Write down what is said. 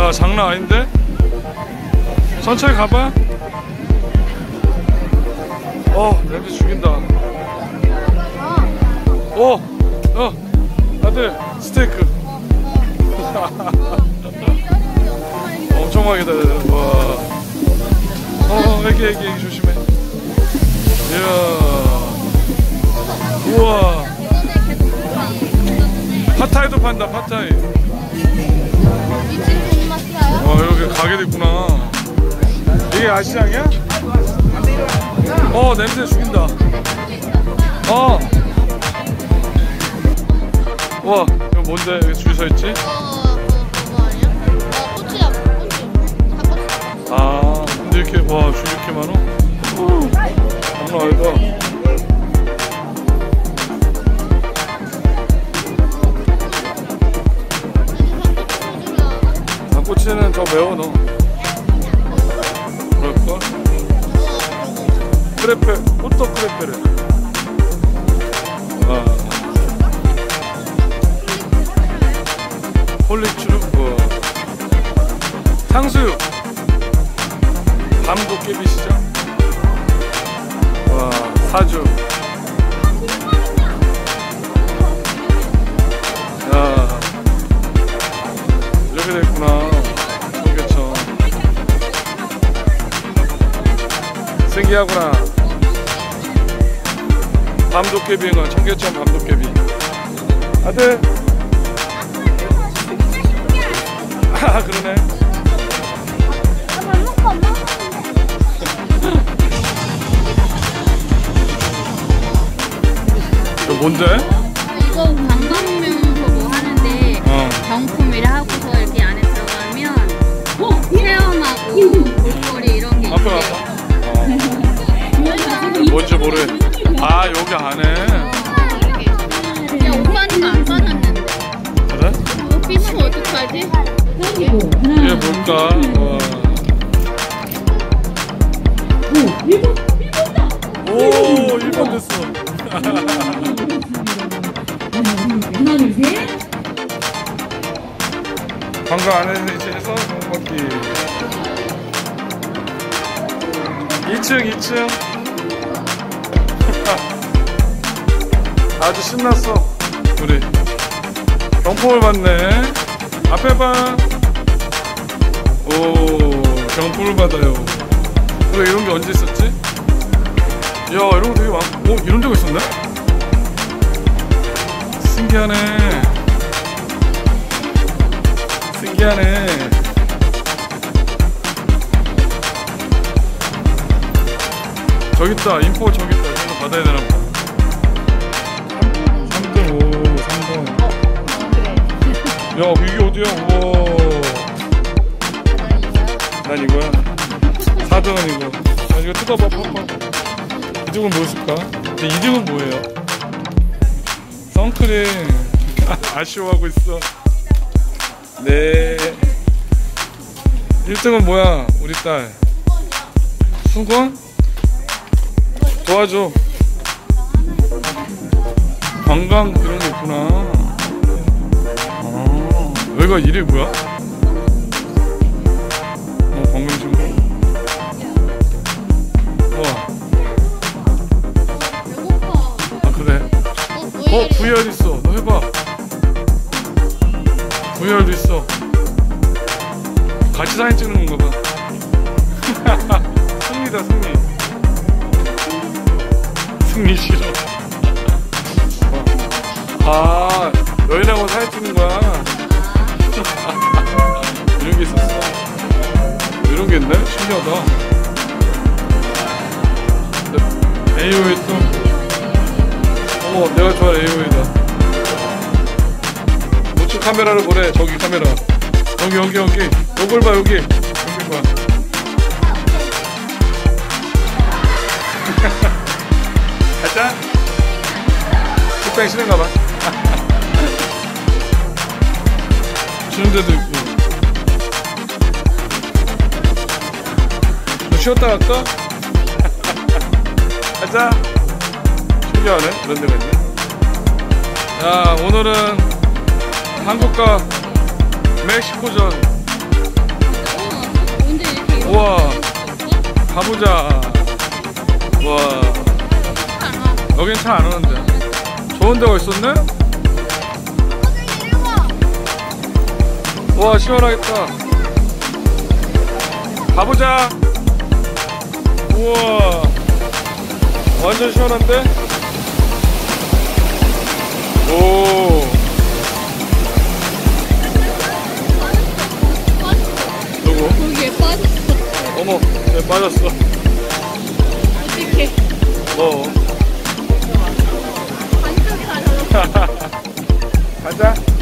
야, 장난 아닌데? 천천히 가봐. 냄새 죽인다. 아들, 스테이크. 엄청 많이 기다려. 와. 애기 조심해. 이야. 우와. 팟타이도 판다, 팟타이. 여기 가게도 있구나. 이게 아시장이야? 냄새 죽인다. 와, 이거 뭔데? 여기 줄 서 있지? 그거 아니야? 꼬치야, 꼬치. 근데 이렇게, 와, 줄 이렇게 많어? 장난 아니다. 닭꼬치는 더 매워, 너. 그럴까? 크레페, 호떡 크레페래. 홀리추루, 탕수육. 밤도깨비 시장. 와, 사주. 야, 이렇게 됐구나. 청계천. 신기하구나. 밤도깨비가 청계천 밤도깨비. 아들. 그러네. 이거 뭔데? 이거 관광명소 뭐 하는데 경품이라 하고서 이렇게 안에 들어가면 체험하고 볼거리 이런 게 있대. 뭔지 모르. 여기 안에. 야, 오빠는 안 받았는데. 그래? 삐면 어떡하지? 이게 뭘까? 와. 오, 1번 됐어. 관광 안에서 이제 해서 먹기. 2층. 아주 신났어. 우리 경품을 받네. 앞에 봐. 경품을 받아요. 왜 이런 게 언제 있었지? 야, 이런 거 되게 많고. 이런 데가 있었네? 신기하네. 저기 있다. 인포 저기 있다. 이거 받아야 되나 봐. 3등. 3등. 야, 이게 어디야? 우와. 난 이거야. 4등은 이거. 이거 뜯어봐. 2등은 뭐였을까? 2등은 뭐예요? 선크림. 아쉬워하고 있어. 네. 1등은 뭐야? 우리 딸 수건? 도와줘. 관광 이런 게 있구나. 여기가 이름이 뭐야? 관광신고. 우와. 그래. VR 있어. 너 해봐. VR도 있어. 같이 사진 찍는 건가 봐. 승리다, 승리 싫어. 여인하고 사진 찍는 거야. 이런 게 있었어. 이런 게 있네? 신기하다. AOA 또. 내가 좋아하는 AOA다. 우측 카메라를 보내. 저기 카메라. 여기. 요걸 봐, 여기 봐. 가자. 식당이 싫은가 봐. 주는 데도 있고. 좀 쉬었다 갈까? 가자. 신기하네. 이런 데가 있네. 자, 오늘은 한국과 멕시코전 우와, 가보자. 와, 여긴 차 안 오는데. 좋은 데가 있었네? 와, 시원하겠다. 가보자. 우와, 완전 시원한데? 오. 누구? 거기에 빠졌어. 어머, 왜 빠졌어? 어떡해. 뭐? 완전 다 젖었어. 가자.